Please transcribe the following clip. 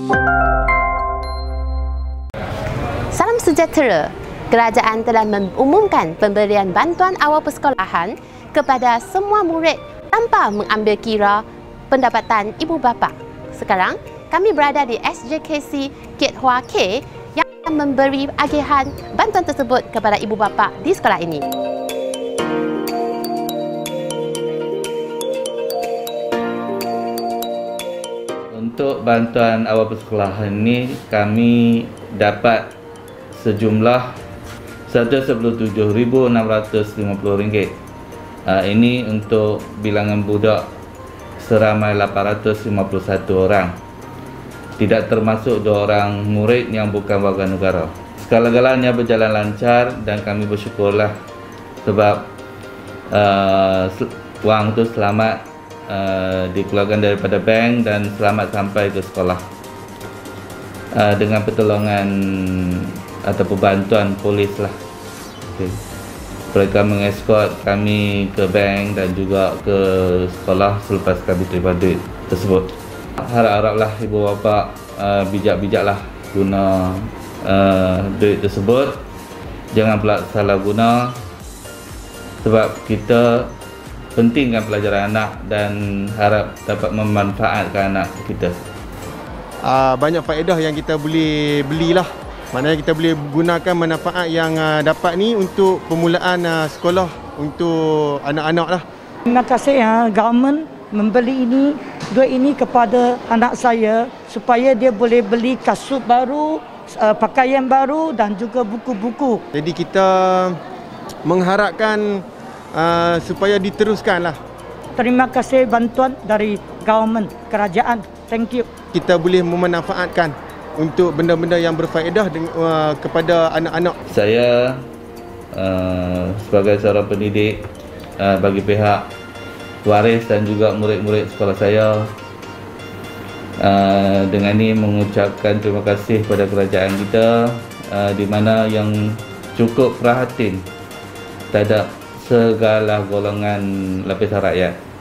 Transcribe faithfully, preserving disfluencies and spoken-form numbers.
Salam sejahtera. Kerajaan telah mengumumkan pemberian bantuan awal persekolahan kepada semua murid tanpa mengambil kira pendapatan ibu bapa. Sekarang, kami berada di S J K C Kiat Hua K yang memberi agihan bantuan tersebut kepada ibu bapa di sekolah ini. Untuk bantuan awal persekolahan ini, kami dapat sejumlah seratus sepuluh tujuh ribu enam ratus lima puluh ringgit. Uh, ini untuk bilangan budak seramai lapan ratus lima puluh satu orang. Tidak termasuk dua orang murid yang bukan warga negara. Segala-galanya berjalan lancar dan kami bersyukurlah sebab uh, wang itu selamat uh, dikeluarkan daripada bank dan selamat sampai ke sekolah. Uh, dengan pertolongan atau bantuan polis lah. Okay. Mereka mengeskort kami ke bank dan juga ke sekolah selepas kami terima duit tersebut. Harap-haraplah ibu bapa uh, bijak-bijaklah guna uh, duit tersebut. Jangan pula salah guna sebab kita pentingkan pelajaran anak dan harap dapat memanfaatkan anak kita. Uh, banyak faedah yang kita boleh belilah. Maknanya kita boleh gunakan manfaat yang uh, dapat ni untuk permulaan uh, sekolah untuk anak-anak lah. Terima kasih ya, government membeli ini, duit ini kepada anak saya supaya dia boleh beli kasut baru, uh, pakaian baru dan juga buku-buku. Jadi kita mengharapkan uh, supaya diteruskan lah. Terima kasih bantuan dari government, kerajaan. Thank you. Kita boleh memanfaatkan untuk benda-benda yang berfaedah uh, kepada anak-anak. Saya uh, sebagai seorang pendidik uh, bagi pihak waris dan juga murid-murid sekolah saya uh, dengan ini mengucapkan terima kasih kepada kerajaan kita uh, di mana yang cukup perhatian terhadap segala golongan lapisan rakyat.